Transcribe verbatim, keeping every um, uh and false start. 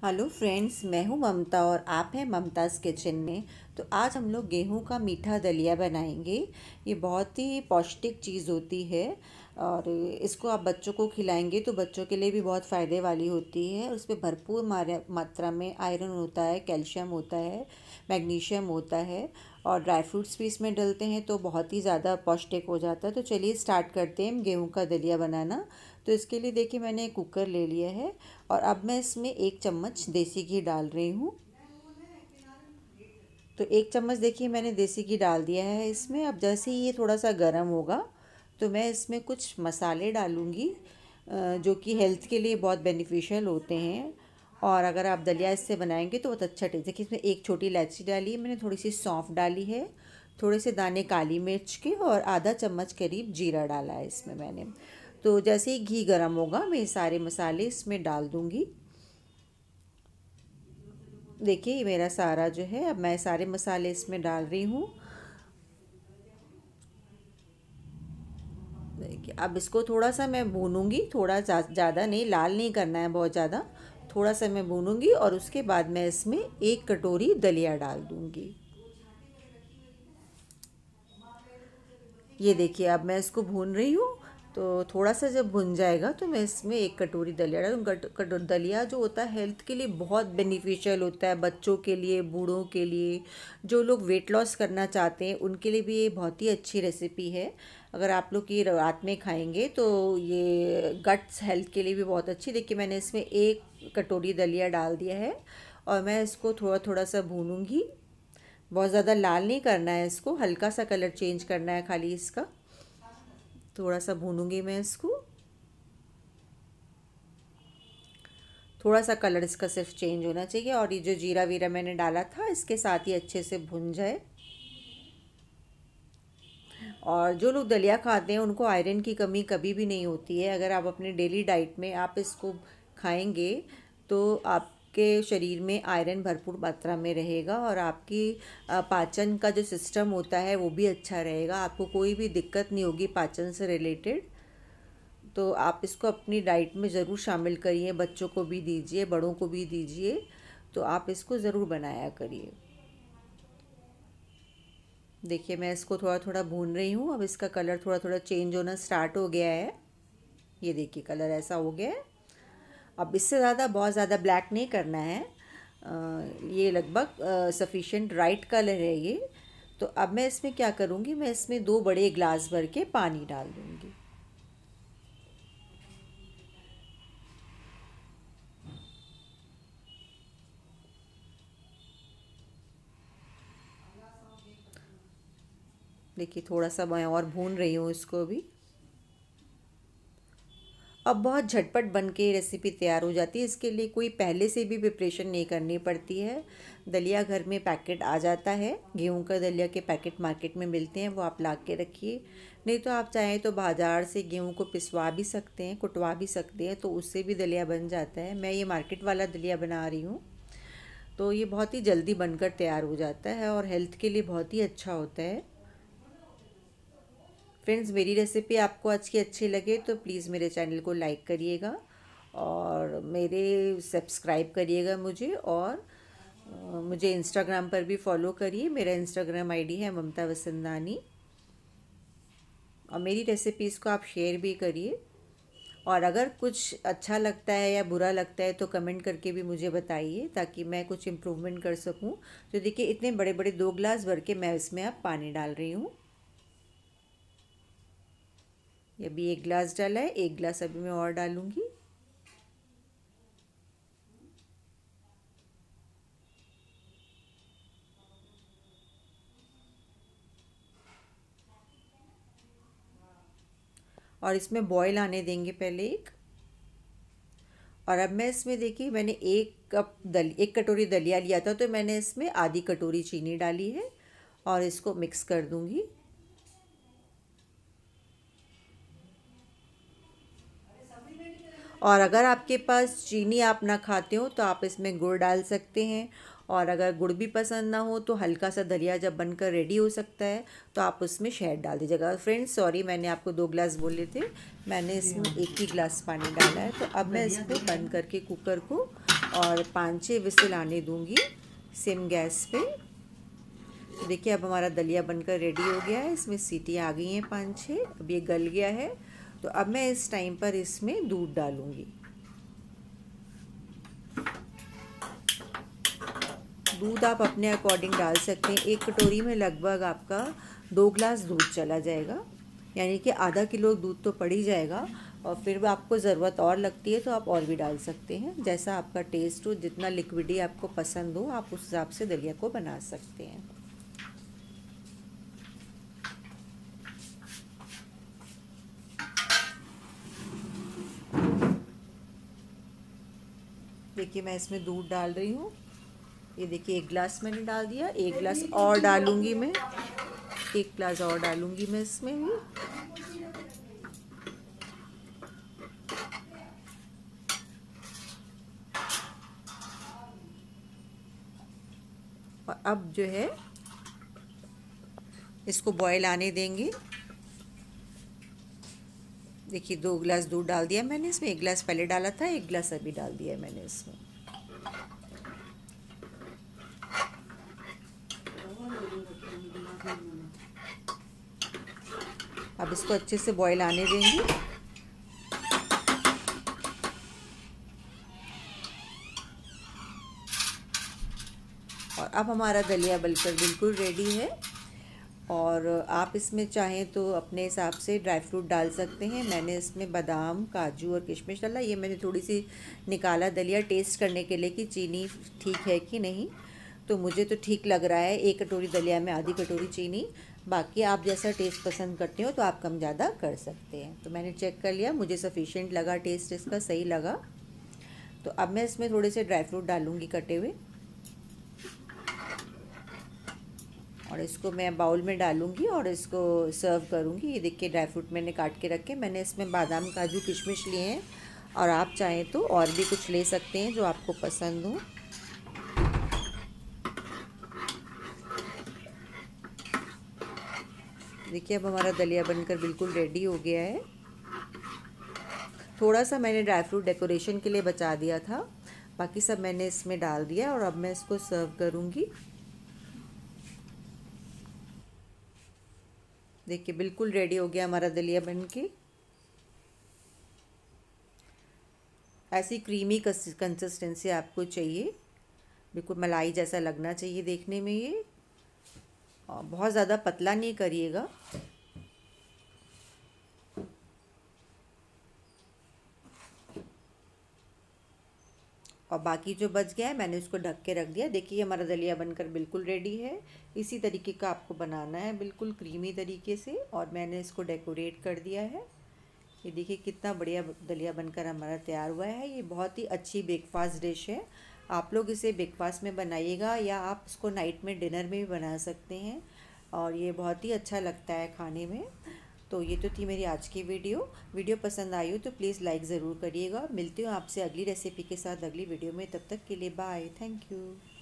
Hello friends, मैं हूं ममता और आप हैं ममताज़ किचन में। तो आज हम लोग गेहूं का मीठा दलिया बनाएंगे। ये बहुत ही पौष्टिक चीज़ होती है और इसको आप बच्चों को खिलाएंगे तो बच्चों के लिए भी बहुत फ़ायदे वाली होती है। उसमें भरपूर मात्रा में आयरन होता है, कैल्शियम होता है, मैग्नीशियम होता है और ड्राई फ्रूट्स भी इसमें डलते हैं तो बहुत ही ज़्यादा पौष्टिक हो जाता है। तो चलिए स्टार्ट करते हैं गेहूं का दलिया बनाना। तो इसके लिए देखिए मैंने एक कुकर ले लिया है और अब मैं इसमें एक चम्मच देसी घी डाल रही हूँ। तो एक चम्मच देखिए मैंने देसी घी डाल दिया है इसमें। अब जैसे ही ये थोड़ा सा गर्म होगा तो मैं इसमें कुछ मसाले डालूँगी जो कि हेल्थ के लिए बहुत बेनिफिशियल होते हैं। और अगर आप दलिया इससे बनाएंगे तो बहुत अच्छा टेस्ट। देखिए इसमें एक छोटी इलायची डाली है मैंने, थोड़ी सी सौंफ डाली है, थोड़े से दाने काली मिर्च के और आधा चम्मच करीब जीरा डाला है इसमें मैंने। तो जैसे ही घी गर्म होगा मैं सारे मसाले इसमें डाल दूँगी। देखिए ये मेरा सारा जो है, अब मैं सारे मसाले इसमें डाल रही हूँ। देखिए अब इसको थोड़ा सा मैं भूनूंगी, थोड़ा ज़्यादा नहीं, लाल नहीं करना है बहुत ज़्यादा, थोड़ा सा मैं भूनूंगी और उसके बाद मैं इसमें एक कटोरी दलिया डाल दूंगी। ये देखिए अब मैं इसको भून रही हूँ। तो थोड़ा सा जब भुन जाएगा तो मैं इसमें एक कटोरी दलिया डालूँ। दलिया जो होता है हेल्थ के लिए बहुत बेनिफिशियल होता है, बच्चों के लिए, बूढ़ों के लिए, जो लोग वेट लॉस करना चाहते हैं उनके लिए भी ये बहुत ही अच्छी रेसिपी है। अगर आप लोग ये रात में खाएंगे तो ये गट्स हेल्थ के लिए भी बहुत अच्छी। देखिए मैंने इसमें एक कटोरी दलिया डाल दिया है और मैं इसको थोड़ा थोड़ा सा भूनूंगी। बहुत ज़्यादा लाल नहीं करना है इसको, हल्का सा कलर चेंज करना है खाली इसका। थोड़ा सा भूनूंगी मैं इसको, थोड़ा सा कलर इसका सिर्फ चेंज होना चाहिए और ये जो जीरा वीरा मैंने डाला था इसके साथ ही अच्छे से भुन जाए। और जो लोग दलिया खाते हैं उनको आयरन की कमी कभी भी नहीं होती है। अगर आप अपने डेली डाइट में आप इसको खाएंगे तो आपके शरीर में आयरन भरपूर मात्रा में रहेगा और आपकी पाचन का जो सिस्टम होता है वो भी अच्छा रहेगा। आपको कोई भी दिक्कत नहीं होगी पाचन से रिलेटेड। तो आप इसको अपनी डाइट में ज़रूर शामिल करिए, बच्चों को भी दीजिए, बड़ों को भी दीजिए। तो आप इसको ज़रूर बनाया करिए। देखिए मैं इसको थोड़ा थोड़ा भून रही हूँ। अब इसका कलर थोड़ा थोड़ा चेंज होना स्टार्ट हो गया है। ये देखिए कलर ऐसा हो गया है। अब इससे ज़्यादा बहुत ज़्यादा ब्लैक नहीं करना है। आ, ये लगभग सफिशिएंट राइट कलर है ये। तो अब मैं इसमें क्या करूँगी, मैं इसमें दो बड़े ग्लास भर के पानी डाल दूँगी। देखिए थोड़ा सा मैं और भून रही हूँ इसको भी। अब बहुत झटपट बन के रेसिपी तैयार हो जाती है। इसके लिए कोई पहले से भी प्रिपरेशन नहीं करनी पड़ती है। दलिया घर में पैकेट आ जाता है, गेहूं का दलिया के पैकेट मार्केट में मिलते हैं, वो आप ला के रखिए। नहीं तो आप चाहें तो बाज़ार से गेहूं को पिसवा भी सकते हैं, कुटवा भी सकते हैं, तो उससे भी दलिया बन जाता है। मैं ये मार्केट वाला दलिया बना रही हूँ। तो ये बहुत ही जल्दी बनकर तैयार हो जाता है और हेल्थ के लिए बहुत ही अच्छा होता है। फ्रेंड्स मेरी रेसिपी आपको आज की अच्छी लगे तो प्लीज़ मेरे चैनल को लाइक करिएगा और मेरे सब्सक्राइब करिएगा मुझे। और अ, मुझे इंस्टाग्राम पर भी फॉलो करिए। मेरा इंस्टाग्राम आईडी है ममता वसंदानी। और मेरी रेसिपीज़ को आप शेयर भी करिए। और अगर कुछ अच्छा लगता है या बुरा लगता है तो कमेंट करके भी मुझे बताइए ताकि मैं कुछ इम्प्रूवमेंट कर सकूं। तो देखिए इतने बड़े बड़े दो ग्लास भर के मैं इसमें अब पानी डाल रही हूँ। ये अभी एक गिलास डाला है, एक गिलास अभी मैं और डालूंगी। और इसमें बॉईल आने देंगे पहले एक। और अब मैं इसमें देखिए मैंने एक कप दल एक कटोरी दलिया लिया था तो मैंने इसमें आधी कटोरी चीनी डाली है और इसको मिक्स कर दूंगी। और अगर आपके पास चीनी आप ना खाते हो तो आप इसमें गुड़ डाल सकते हैं। और अगर गुड़ भी पसंद ना हो तो हल्का सा दलिया जब बनकर रेडी हो सकता है तो आप उसमें शहद डाल दीजिएगा। फ्रेंड्स सॉरी, मैंने आपको दो गिलास बोले थे, मैंने इसमें एक ही गिलास पानी डाला है। तो अब मैं इसको बंद करके कुकर को और पाँच छः विसिल आने दूंगी सिम गैस पे। तो देखिए अब हमारा दलिया बनकर रेडी हो गया है। इसमें सीटी आ गई हैं पाँच छः, अब ये गल गया है। तो अब मैं इस टाइम पर इसमें दूध डालूंगी। दूध आप अपने अकॉर्डिंग डाल सकते हैं। एक कटोरी में लगभग आपका दो ग्लास दूध चला जाएगा, यानी कि आधा किलो दूध तो पड़ ही जाएगा। और फिर भी आपको ज़रूरत और लगती है तो आप और भी डाल सकते हैं, जैसा आपका टेस्ट हो, जितना लिक्विडी आपको पसंद हो आप उस हिसाब से दलिया को बना सकते हैं। देखिए मैं इसमें दूध डाल रही हूँ। ये देखिए एक गिलास मैंने डाल दिया, एक गिलास और डालूंगी मैं, एक गिलास और डालूंगी मैं इसमें भी। और अब जो है इसको बॉयल आने देंगे। देखिए दो गिलास दूध डाल दिया मैंने इसमें, एक गिलास पहले डाला था, एक गिलास अभी डाल दिया है मैंने इसमें। अब इसको अच्छे से बॉयल आने देंगे। और अब हमारा दलिया बनकर बिल्कुल रेडी है। और आप इसमें चाहें तो अपने हिसाब से ड्राई फ्रूट डाल सकते हैं। मैंने इसमें बादाम, काजू और किशमिश डाला। ये मैंने थोड़ी सी निकाला दलिया टेस्ट करने के लिए कि चीनी ठीक है कि नहीं, तो मुझे तो ठीक लग रहा है। एक कटोरी दलिया में आधी कटोरी चीनी, बाकी आप जैसा टेस्ट पसंद करते हो तो आप कम ज़्यादा कर सकते हैं। तो मैंने चेक कर लिया, मुझे सफिशिएंट लगा, टेस्ट इसका सही लगा। तो अब मैं इसमें थोड़े से ड्राई फ्रूट डालूँगी कटे हुए, और इसको मैं बाउल में डालूंगी और इसको सर्व करूंगी। ये देखिए ड्राई फ्रूट मैंने काट के रखे, मैंने इसमें बादाम, काजू, किशमिश लिए हैं, और आप चाहें तो और भी कुछ ले सकते हैं जो आपको पसंद हो। देखिए अब हमारा दलिया बनकर बिल्कुल रेडी हो गया है। थोड़ा सा मैंने ड्राई फ्रूट डेकोरेशन के लिए बचा दिया था, बाकी सब मैंने इसमें डाल दिया। और अब मैं इसको सर्व करूंगी। देखिए बिल्कुल रेडी हो गया हमारा दलिया बनके। ऐसी क्रीमी कंसिस्टेंसी आपको चाहिए, बिल्कुल मलाई जैसा लगना चाहिए देखने में ये। और बहुत ज़्यादा पतला नहीं करिएगा। और बाकी जो बच गया है मैंने उसको ढक के रख दिया। देखिए हमारा दलिया बनकर बिल्कुल रेडी है। इसी तरीके का आपको बनाना है, बिल्कुल क्रीमी तरीके से। और मैंने इसको डेकोरेट कर दिया है। ये देखिए कितना बढ़िया दलिया बनकर हमारा तैयार हुआ है। ये बहुत ही अच्छी ब्रेकफास्ट डिश है। आप लोग इसे ब्रेकफास्ट में बनाइएगा, या आप इसको नाइट में डिनर में भी बना सकते हैं, और ये बहुत ही अच्छा लगता है खाने में। तो ये तो थी मेरी आज की वीडियो। वीडियो पसंद आई हो तो प्लीज़ लाइक ज़रूर करिएगा। मिलती हूँ आपसे अगली रेसिपी के साथ अगली वीडियो में। तब तक के लिए बाय, थैंक यू।